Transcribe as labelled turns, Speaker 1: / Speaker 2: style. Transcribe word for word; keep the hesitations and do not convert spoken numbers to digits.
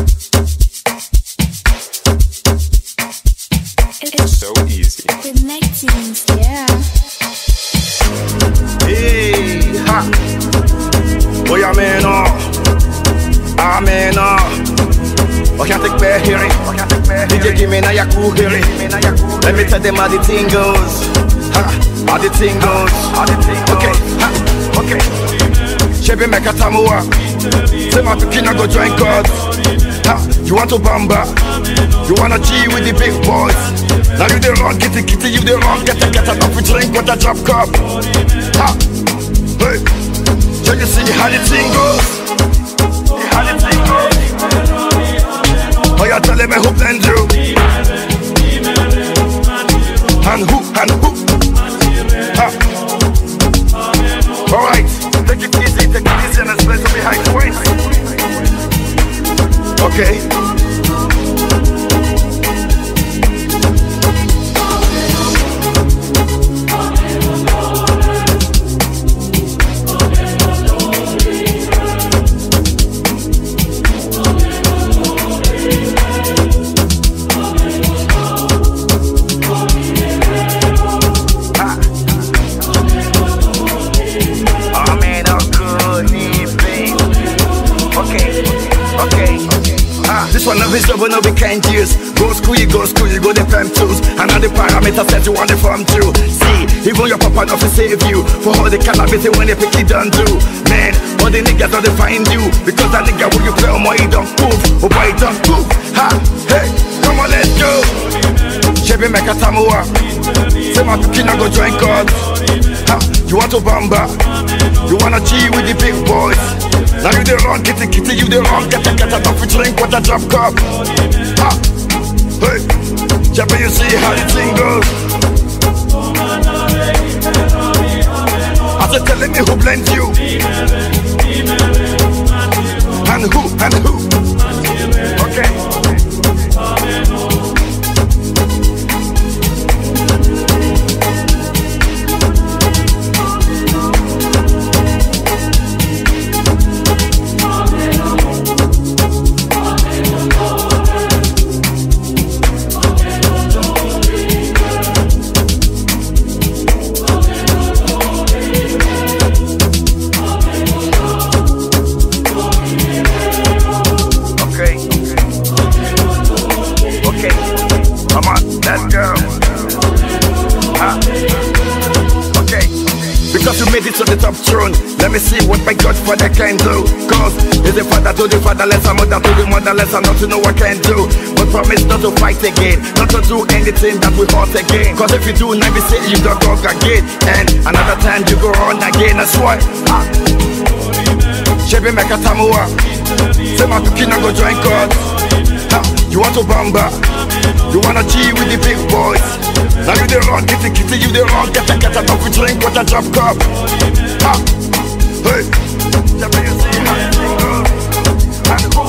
Speaker 1: It's so easy.
Speaker 2: With Nektunez, yeah.
Speaker 3: Hey, ha. Goya Menor. Ameno. I can't take back hearing. D J give me now your cool hearing. Let me tell them how the thing goes. Ha, how the thing goes. Okay, ha, okay. Chebe meka tamua. Say my pikina go join God. Ha, you want to bamba? You wanna G with the big boys? Now you the wrong, kitty kitty, you the wrong, get a get a enough drink with a drop cup. Ha, hey, so you see how the thing goes? How the thing goes? Oh, you're telling me who blend you? And who, and who? Ha. Alright, take it easy, take it easy and let's play some behind the waist. Okay. This one of his love no we can't use. Go school, you go school, you go the prime tools. And all the parameters that you want to form too. See, even your papa not to save you. For all the cannabis when they pick it done do. Man, all the niggas don't find you. Because that nigga when you play on my he don't move. Oh boy, he don't move. Ha, hey, come on, let's go. Chebe meka tamua. Say my pikina go join God. Ha, you want to bamba? You wanna G with the big boys? Now you the wrong, kitty kitty, you the wrong, get a get a coffee drink with a drop cup. Ha, hey, Chebe, you see how the thing goes? I said telling me who blends you. And who, and who? Okay. Come on, let's go. Ah. Okay. Because you made it to the top throne, let me see what my Godfather can do. Cause he's the father to the fatherless, a mother to the motherless, and not to know what I can do. But promise not to fight again, not to do anything that we hurt again. Cause if you do, now we say you don't go again. And another time you go on again, that's why. Ah. Chebe meka tamua. Say my pikina go join God. Ha, you want to bamba? You wanna G with the big boys? Now you the wrong, kitty kitty, you the wrong, get a get a coffee drink with a drop cup. Ha, hey, let me see how it goes.